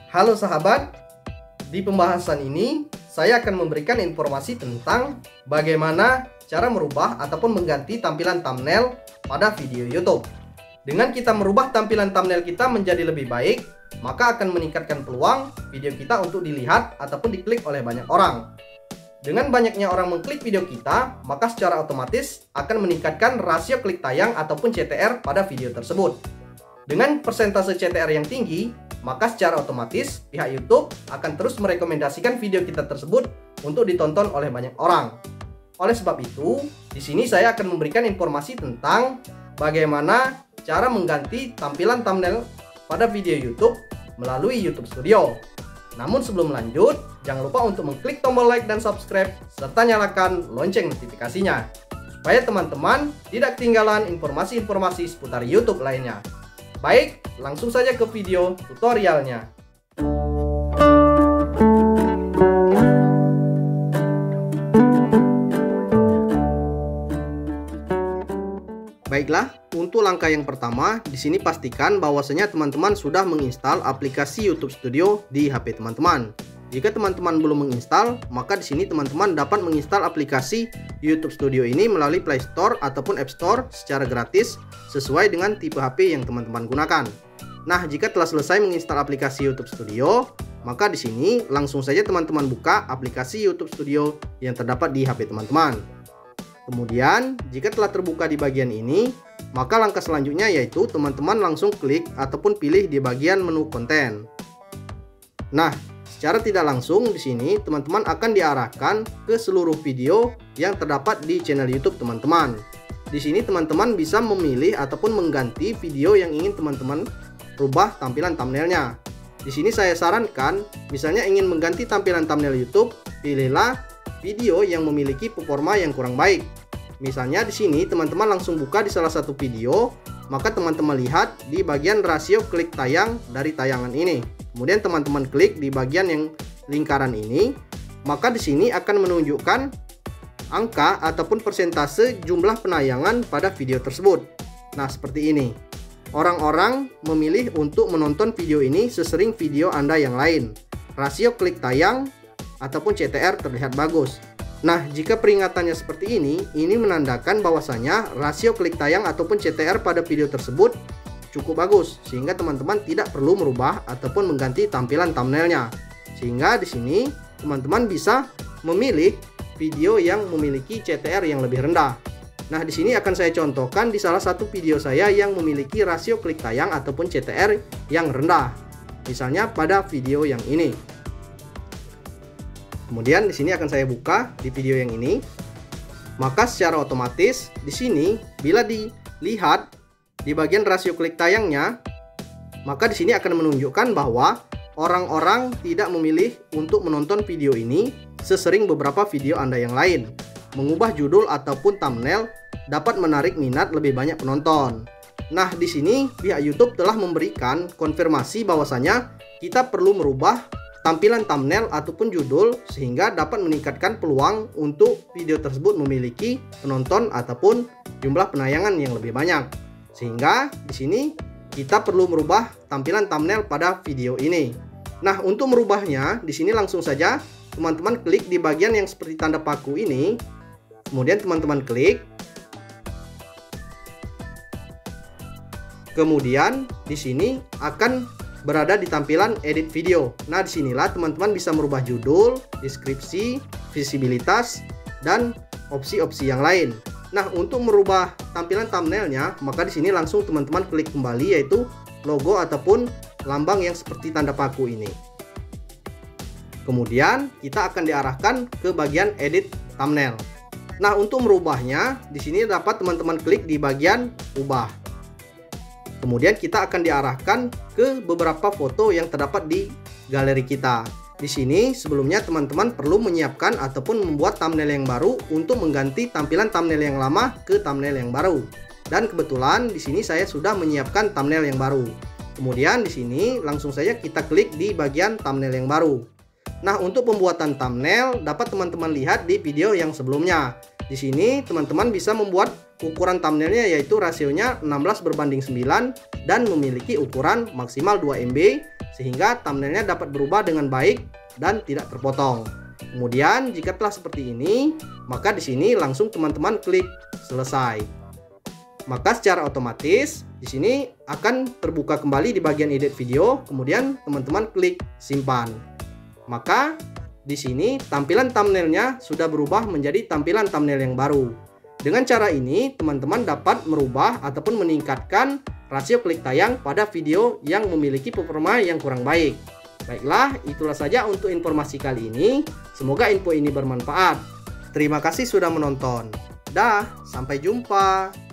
Halo sahabat, di pembahasan ini saya akan memberikan informasi tentang bagaimana cara merubah ataupun mengganti tampilan thumbnail pada video YouTube. Dengan kita merubah tampilan thumbnail kita menjadi lebih baik, maka akan meningkatkan peluang video kita untuk dilihat ataupun diklik oleh banyak orang. Dengan banyaknya orang mengklik video kita, maka secara otomatis akan meningkatkan rasio klik tayang ataupun CTR pada video tersebut. Dengan persentase CTR yang tinggi, maka secara otomatis pihak YouTube akan terus merekomendasikan video kita tersebut untuk ditonton oleh banyak orang. Oleh sebab itu, di sini saya akan memberikan informasi tentang bagaimana cara mengganti tampilan thumbnail pada video YouTube melalui YouTube Studio. Namun sebelum lanjut, jangan lupa untuk mengklik tombol like dan subscribe serta nyalakan lonceng notifikasinya supaya teman-teman tidak ketinggalan informasi-informasi seputar YouTube lainnya. Baik, langsung saja ke video tutorialnya. Baiklah, untuk langkah yang pertama, di sini pastikan bahwasanya teman-teman sudah menginstal aplikasi YouTube Studio di HP teman-teman. Jika teman-teman belum menginstal, maka di sini teman-teman dapat menginstal aplikasi YouTube Studio ini melalui Play Store ataupun App Store secara gratis sesuai dengan tipe HP yang teman-teman gunakan. Nah, jika telah selesai menginstal aplikasi YouTube Studio, maka di sini langsung saja teman-teman buka aplikasi YouTube Studio yang terdapat di HP teman-teman. Kemudian, jika telah terbuka di bagian ini, maka langkah selanjutnya yaitu teman-teman langsung klik ataupun pilih di bagian menu konten. Nah, secara tidak langsung di sini teman-teman akan diarahkan ke seluruh video yang terdapat di channel YouTube teman-teman. Di sini teman-teman bisa memilih ataupun mengganti video yang ingin teman-teman rubah tampilan thumbnailnya. Di sini saya sarankan, misalnya ingin mengganti tampilan thumbnail YouTube, pilihlah video yang memiliki performa yang kurang baik. Misalnya di sini teman-teman langsung buka di salah satu video, maka teman-teman lihat di bagian rasio klik tayang dari tayangan ini. Kemudian teman-teman klik di bagian yang lingkaran ini, maka di sini akan menunjukkan angka ataupun persentase jumlah penayangan pada video tersebut. Nah, seperti ini. Orang-orang memilih untuk menonton video ini sesering video Anda yang lain. Rasio klik tayang ataupun CTR terlihat bagus. Nah, jika peringatannya seperti ini menandakan bahwasanya rasio klik tayang ataupun CTR pada video tersebut cukup bagus, sehingga teman-teman tidak perlu merubah ataupun mengganti tampilan thumbnailnya. Sehingga di sini teman-teman bisa memilih video yang memiliki CTR yang lebih rendah. Nah, di sini akan saya contohkan di salah satu video saya yang memiliki rasio klik tayang ataupun CTR yang rendah. Misalnya pada video yang ini. Kemudian di sini akan saya buka di video yang ini. Maka secara otomatis di sini bila dilihat di bagian rasio klik tayangnya, maka di sini akan menunjukkan bahwa orang-orang tidak memilih untuk menonton video ini sesering beberapa video Anda yang lain. Mengubah judul ataupun thumbnail dapat menarik minat lebih banyak penonton. Nah, di sini pihak YouTube telah memberikan konfirmasi bahwasanya kita perlu merubah tampilan thumbnail ataupun judul sehingga dapat meningkatkan peluang untuk video tersebut memiliki penonton ataupun jumlah penayangan yang lebih banyak. Sehingga di sini kita perlu merubah tampilan thumbnail pada video ini. Nah, untuk merubahnya di sini langsung saja teman-teman klik di bagian yang seperti tanda paku ini. Kemudian teman-teman klik. Kemudian di sini akan berada di tampilan edit video. Nah, disinilah teman-teman bisa merubah judul, deskripsi, visibilitas, dan opsi-opsi yang lain. Nah, untuk merubah tampilan thumbnailnya, maka di sini langsung teman-teman klik kembali yaitu logo ataupun lambang yang seperti tanda paku ini. Kemudian kita akan diarahkan ke bagian edit thumbnail. Nah, untuk merubahnya di sini dapat teman-teman klik di bagian ubah. Kemudian kita akan diarahkan ke beberapa foto yang terdapat di galeri kita. Di sini sebelumnya teman-teman perlu menyiapkan ataupun membuat thumbnail yang baru untuk mengganti tampilan thumbnail yang lama ke thumbnail yang baru. Dan kebetulan di sini saya sudah menyiapkan thumbnail yang baru. Kemudian di sini langsung saja kita klik di bagian thumbnail yang baru. Nah, untuk pembuatan thumbnail dapat teman-teman lihat di video yang sebelumnya. Di sini teman-teman bisa membuat ukuran thumbnailnya yaitu rasionya 16:9 dan memiliki ukuran maksimal 2 MB sehingga thumbnailnya dapat berubah dengan baik dan tidak terpotong. Kemudian jika telah seperti ini, maka di sini langsung teman-teman klik selesai. Maka secara otomatis di sini akan terbuka kembali di bagian edit video, kemudian teman-teman klik simpan. Maka di sini tampilan thumbnailnya sudah berubah menjadi tampilan thumbnail yang baru. Dengan cara ini teman-teman dapat merubah ataupun meningkatkan rasio klik tayang pada video yang memiliki performa yang kurang baik. Baiklah, itulah saja untuk informasi kali ini. Semoga info ini bermanfaat. Terima kasih sudah menonton. Dah, sampai jumpa.